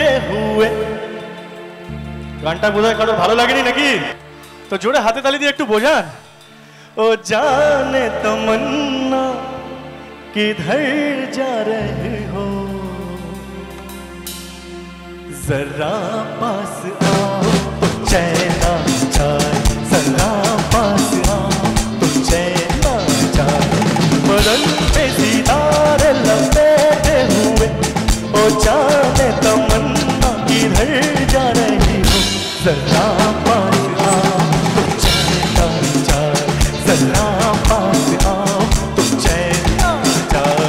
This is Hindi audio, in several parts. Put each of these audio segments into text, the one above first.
लपेटे हुए। গানটা বোধহয় কারো ভালো লাগেনি নাকি? তো জোরে হাতে তালি দিয়ে একটু বোঝান। ओ जाने तमन्ना किधर जा रहे हो, जरा पास आओ तो चैन आ जाए, जरा पास आओ तो चैन आ जाए। बदन पे सितारे लपेटे हुए, ओ जाने तमन्ना किधर जा रही हो, जरा पास आओ तो चैन आ जाए, जरा पास आओ तो चैन आ जाए।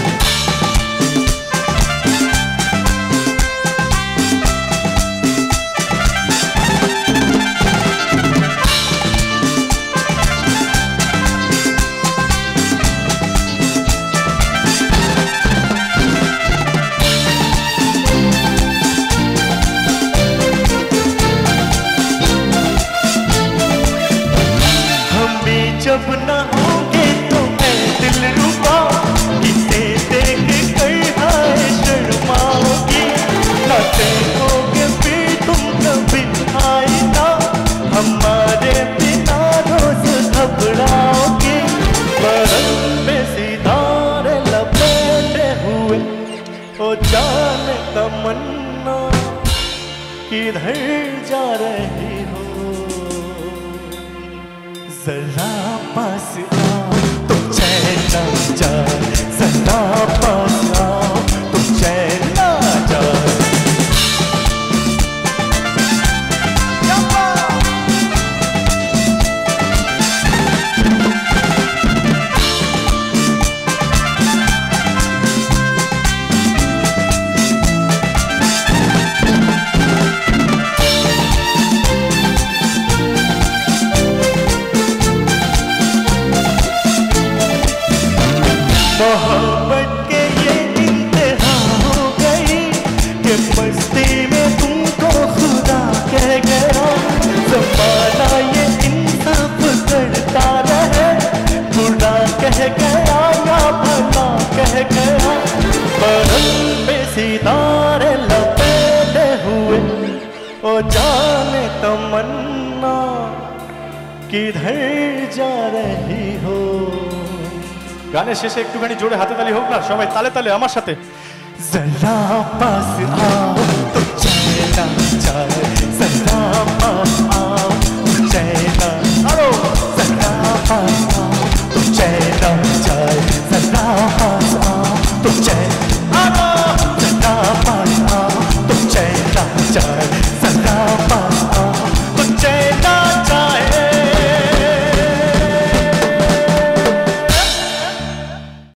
जब न होंगे तो मैं दिल रुबा, किसे देख कर हाय शर्माओगी, न देखोगे फिर तुम कभी आईना, हमारे बिना रोज घबराओगी। बदन पे सितारे लपेटे हुए, ओ जाने तमन्ना किधर जा रही हो, जरा पास आओ तो चैन आ जाए, जरा पास आओ तो चैन आ जाए। मोहब्बत के ये इंतहा हो गई कि मस्ती में तुमको खुदा कह गया, ज़माना ये इंसाफ करता रहे, बुरा कह गया या भला कह गया। बदन पे सितारे लपेटे हुए, ओ जाने तमन्ना किधर जा रही हो। গানের শেষে একটুখানি জোরে হাতে তালি হোক না, সবাই তালে তালে আমার সাথে। जरा पास आओ तो चैन आ जाए, जरा पास आओ